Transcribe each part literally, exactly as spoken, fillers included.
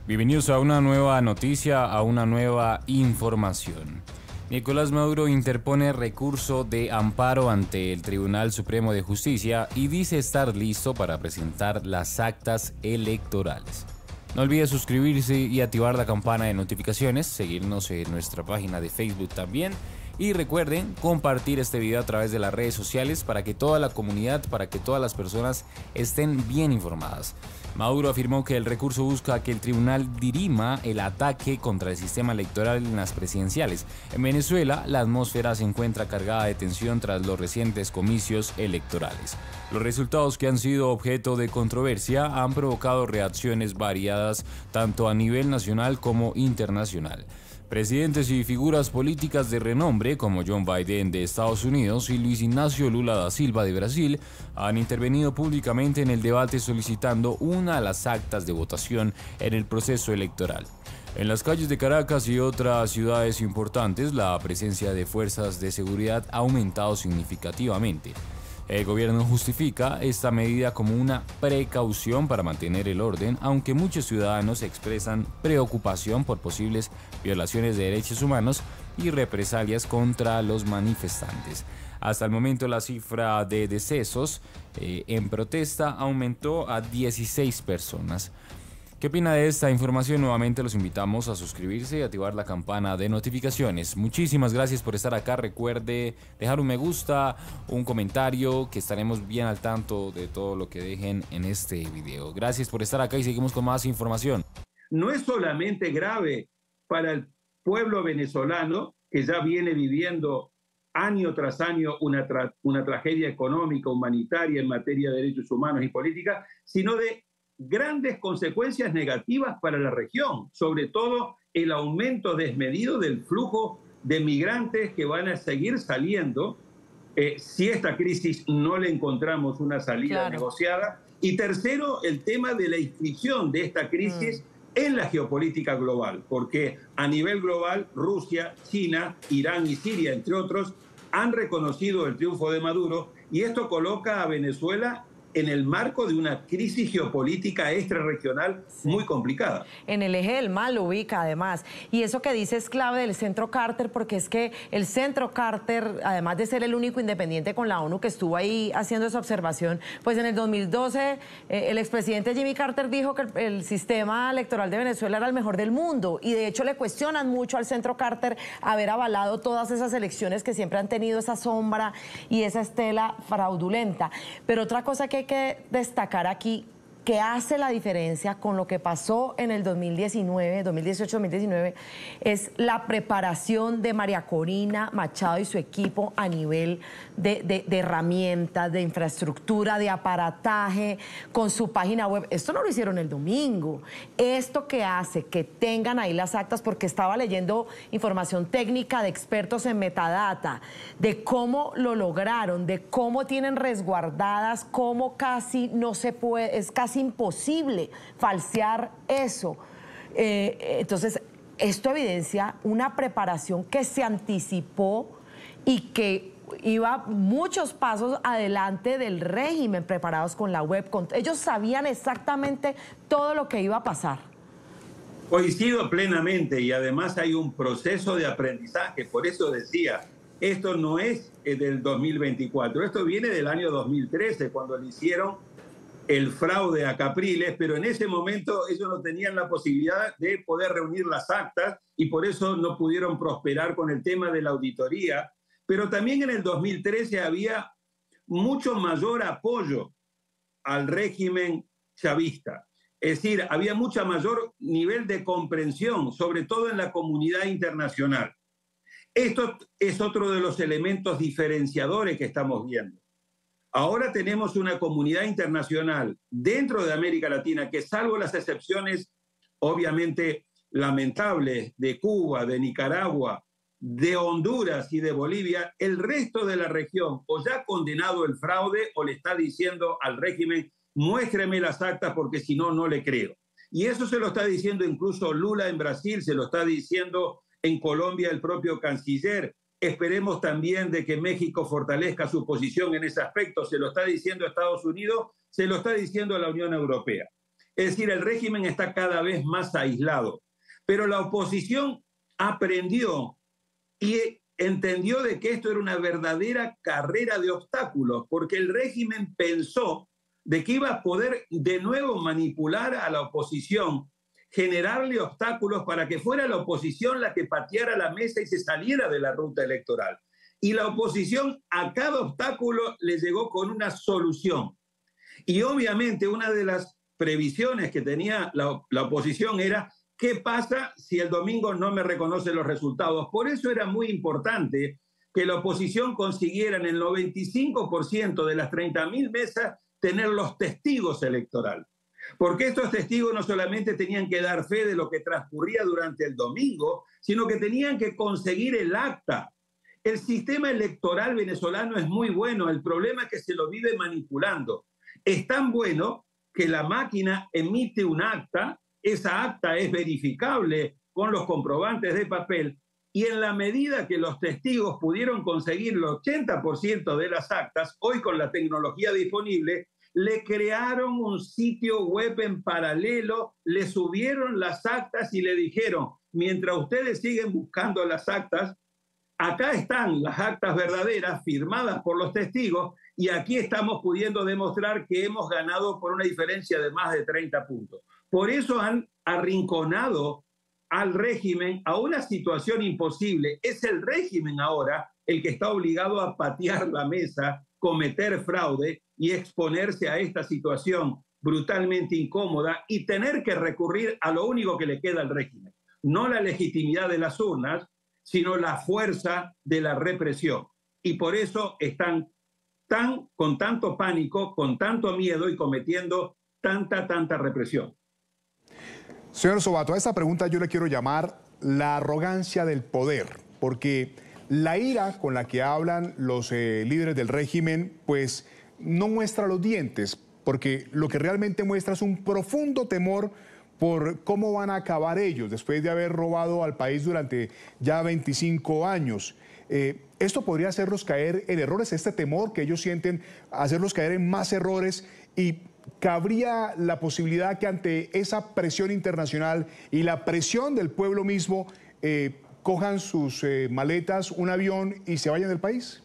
Bienvenidos a una nueva noticia, a una nueva información. Nicolás Maduro interpone recurso de amparo ante el Tribunal Supremo de Justicia y dice estar listo para presentar las actas electorales. No olvide suscribirse y activar la campana de notificaciones, seguirnos en nuestra página de Facebook también. Y recuerden compartir este video a través de las redes sociales para que toda la comunidad, para que todas las personas estén bien informadas. Maduro afirmó que el recurso busca que el tribunal dirima el ataque contra el sistema electoral en las presidenciales. En Venezuela, la atmósfera se encuentra cargada de tensión tras los recientes comicios electorales. Los resultados, que han sido objeto de controversia, han provocado reacciones variadas tanto a nivel nacional como internacional. Presidentes y figuras políticas de renombre como John Biden de Estados Unidos y Luis Ignacio Lula da Silva de Brasil han intervenido públicamente en el debate solicitando una de las actas de votación en el proceso electoral. En las calles de Caracas y otras ciudades importantes, la presencia de fuerzas de seguridad ha aumentado significativamente. El gobierno justifica esta medida como una precaución para mantener el orden, aunque muchos ciudadanos expresan preocupación por posibles violaciones de derechos humanos y represalias contra los manifestantes. Hasta el momento, la cifra de decesos eh, en protesta aumentó a dieciséis personas. ¿Qué opina de esta información? Nuevamente los invitamos a suscribirse y activar la campana de notificaciones. Muchísimas gracias por estar acá. Recuerde dejar un me gusta, un comentario, que estaremos bien al tanto de todo lo que dejen en este video. Gracias por estar acá y seguimos con más información. No es solamente grave para el pueblo venezolano, que ya viene viviendo año tras año una, tra una tragedia económica, humanitaria en materia de derechos humanos y política, sino de grandes consecuencias negativas para la región, sobre todo el aumento desmedido del flujo de migrantes que van a seguir saliendo eh, si esta crisis no le encontramos una salida claro. negociada. Y tercero, el tema de la inscripción de esta crisis mm. en la geopolítica global, porque a nivel global Rusia, China, Irán y Siria, entre otros, han reconocido el triunfo de Maduro, y esto coloca a Venezuela en el marco de una crisis geopolítica extrarregional sí. muy complicada. En el eje del mal lo ubica además. Y eso que dice es clave del Centro Carter, porque es que el Centro Carter, además de ser el único independiente con la ONU que estuvo ahí haciendo esa observación, pues en el dos mil doce eh, el expresidente Jimmy Carter dijo que el, el sistema electoral de Venezuela era el mejor del mundo, y de hecho le cuestionan mucho al Centro Carter haber avalado todas esas elecciones que siempre han tenido esa sombra y esa estela fraudulenta. Pero otra cosa que hay que destacar aquí, que hace la diferencia con lo que pasó en el dos mil diecinueve, dos mil dieciocho, dos mil diecinueve, es la preparación de María Corina Machado y su equipo a nivel de, de, de herramientas, de infraestructura, de aparataje, con su página web. Esto no lo hicieron el domingo. Esto que hace que tengan ahí las actas, porque estaba leyendo información técnica de expertos en metadata, de cómo lo lograron, de cómo tienen resguardadas, cómo casi no se puede, es casi imposible falsear eso. Eh, entonces, esto evidencia una preparación que se anticipó y que iba muchos pasos adelante del régimen, preparados con la web. Con, ellos sabían exactamente todo lo que iba a pasar. Coincido plenamente, y además hay un proceso de aprendizaje. Por eso decía, esto no es del dos mil veinticuatro, esto viene del año dos mil trece, cuando le hicieron el fraude a Capriles, pero en ese momento ellos no tenían la posibilidad de poder reunir las actas y por eso no pudieron prosperar con el tema de la auditoría. Pero también en el dos mil trece había mucho mayor apoyo al régimen chavista. Es decir, había mucho mayor nivel de comprensión, sobre todo en la comunidad internacional. Esto es otro de los elementos diferenciadores que estamos viendo. Ahora tenemos una comunidad internacional dentro de América Latina que, salvo las excepciones obviamente lamentables de Cuba, de Nicaragua, de Honduras y de Bolivia, el resto de la región o ya ha condenado el fraude o le está diciendo al régimen: muéstreme las actas porque si no, no le creo. Y eso se lo está diciendo incluso Lula en Brasil, se lo está diciendo en Colombia el propio canciller. Esperemos también de que México fortalezca su posición en ese aspecto. Se lo está diciendo Estados Unidos, se lo está diciendo la Unión Europea. Es decir, el régimen está cada vez más aislado. Pero la oposición aprendió y entendió de que esto era una verdadera carrera de obstáculos, porque el régimen pensó de que iba a poder de nuevo manipular a la oposición, generarle obstáculos para que fuera la oposición la que pateara la mesa y se saliera de la ruta electoral. Y la oposición a cada obstáculo le llegó con una solución. Y obviamente una de las previsiones que tenía la, la oposición era: ¿qué pasa si el domingo no me reconoce los resultados? Por eso era muy importante que la oposición consiguiera en el noventa y cinco por ciento de las treinta mil mesas tener los testigos electorales. Porque estos testigos no solamente tenían que dar fe de lo que transcurría durante el domingo, sino que tenían que conseguir el acta. El sistema electoral venezolano es muy bueno, el problema es que se lo vive manipulando. Es tan bueno que la máquina emite un acta, esa acta es verificable con los comprobantes de papel, y en la medida que los testigos pudieron conseguir el ochenta por ciento de las actas, hoy con la tecnología disponible, le crearon un sitio web en paralelo, le subieron las actas y le dijeron: mientras ustedes siguen buscando las actas, acá están las actas verdaderas firmadas por los testigos y aquí estamos pudiendo demostrar que hemos ganado por una diferencia de más de treinta puntos. Por eso han arrinconado al régimen a una situación imposible. Es el régimen ahora el que está obligado a patear la mesa, cometer fraude y exponerse a esta situación brutalmente incómoda y tener que recurrir a lo único que le queda al régimen. No la legitimidad de las urnas, sino la fuerza de la represión. Y por eso están tan, con tanto pánico, con tanto miedo y cometiendo tanta, tanta represión. Señor Sobato, a esta pregunta yo le quiero llamar la arrogancia del poder, porque la ira con la que hablan los eh, líderes del régimen, pues no muestra los dientes, porque lo que realmente muestra es un profundo temor por cómo van a acabar ellos después de haber robado al país durante ya veinticinco años. Eh, esto podría hacerlos caer en errores, este temor que ellos sienten, hacerlos caer en más errores, y cabría la posibilidad que ante esa presión internacional y la presión del pueblo mismo eh, cojan sus eh, maletas, un avión y se vayan del país.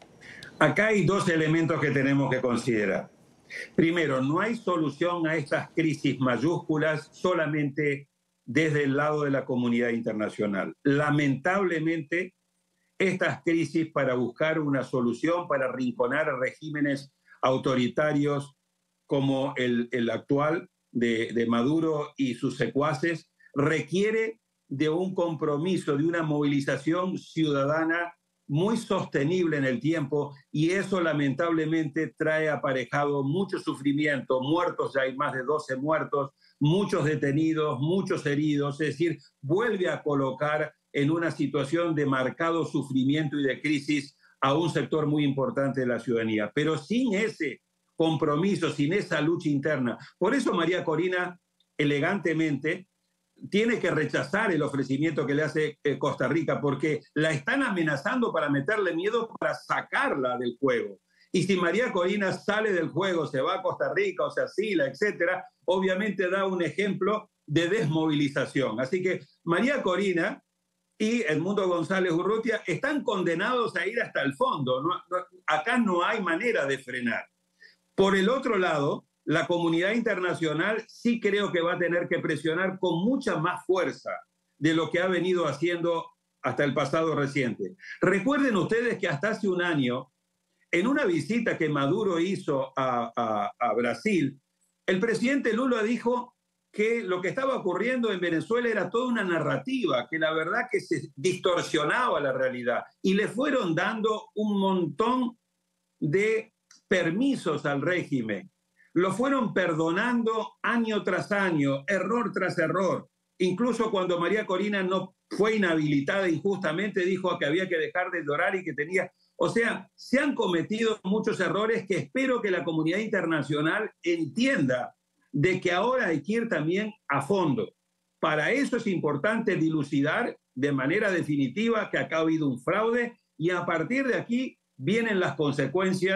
Acá hay dos elementos que tenemos que considerar. Primero, no hay solución a estas crisis mayúsculas solamente desde el lado de la comunidad internacional. Lamentablemente, estas crisis, para buscar una solución, para arrinconar a regímenes autoritarios como el, el actual de, de Maduro y sus secuaces, requiere de un compromiso, de una movilización ciudadana muy sostenible en el tiempo, y eso lamentablemente trae aparejado mucho sufrimiento, muertos, ya hay más de doce muertos, muchos detenidos, muchos heridos, es decir, vuelve a colocar en una situación de marcado sufrimiento y de crisis a un sector muy importante de la ciudadanía. Pero sin ese compromiso, sin esa lucha interna, por eso María Corina elegantemente tiene que rechazar el ofrecimiento que le hace eh, Costa Rica, porque la están amenazando para meterle miedo, para sacarla del juego. Y si María Corina sale del juego, se va a Costa Rica o se asila, etcétera, obviamente da un ejemplo de desmovilización. Así que María Corina y Edmundo González Urrutia están condenados a ir hasta el fondo. No, no, acá no hay manera de frenar. Por el otro lado, la comunidad internacional sí creo que va a tener que presionar con mucha más fuerza de lo que ha venido haciendo hasta el pasado reciente. Recuerden ustedes que hasta hace un año, en una visita que Maduro hizo a, a, a Brasil, el presidente Lula dijo que lo que estaba ocurriendo en Venezuela era toda una narrativa, que la verdad que se distorsionaba la realidad, y le fueron dando un montón de permisos al régimen. Lo fueron perdonando año tras año, error tras error. Incluso cuando María Corina no fue inhabilitada injustamente, dijo que había que dejar de llorar y que tenía... O sea, se han cometido muchos errores que espero que la comunidad internacional entienda de que ahora hay que ir también a fondo. Para eso es importante dilucidar de manera definitiva que acá ha habido un fraude, y a partir de aquí vienen las consecuencias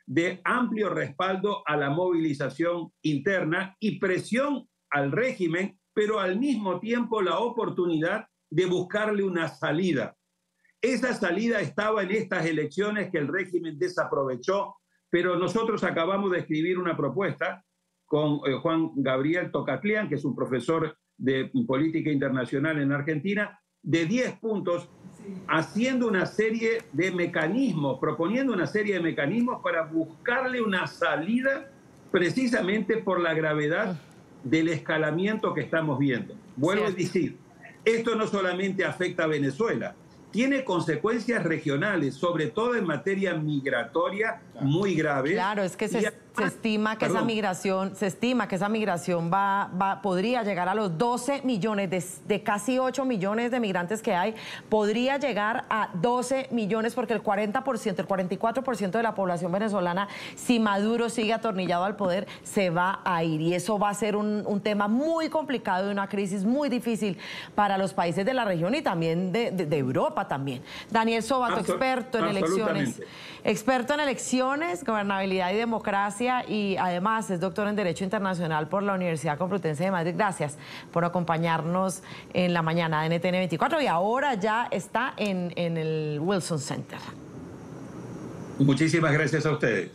de amplio respaldo a la movilización interna y presión al régimen, pero al mismo tiempo la oportunidad de buscarle una salida. Esa salida estaba en estas elecciones que el régimen desaprovechó, pero nosotros acabamos de escribir una propuesta con eh, Juan Gabriel Tocatlián, que es un profesor de política internacional en Argentina, de diez puntos, haciendo una serie de mecanismos, proponiendo una serie de mecanismos para buscarle una salida precisamente por la gravedad del escalamiento que estamos viendo. Vuelvo a decir, esto no solamente afecta a Venezuela, tiene consecuencias regionales, sobre todo en materia migratoria, muy graves. Claro, es que se, y, se estima que perdón. esa migración, se estima que esa migración va, va, podría llegar a los doce millones, de, de casi ocho millones de migrantes que hay, podría llegar a doce millones, porque el cuarenta por ciento, el cuarenta y cuatro por ciento de la población venezolana, si Maduro sigue atornillado al poder, se va a ir. Y eso va a ser un, un tema muy complicado y una crisis muy difícil para los países de la región y también de, de, de Europa también. Daniel Sobato, Absol experto en elecciones, experto en elecciones, gobernabilidad y democracia, y además es doctor en Derecho Internacional por la Universidad Complutense de Madrid. Gracias por acompañarnos en la mañana de N T N veinticuatro, y ahora ya está en, en el Wilson Center. Muchísimas gracias a ustedes.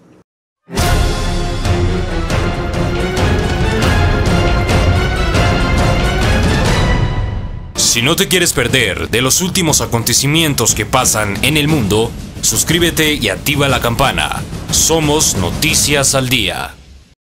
Si no te quieres perder de los últimos acontecimientos que pasan en el mundo, suscríbete y activa la campana. Somos Noticias al Día.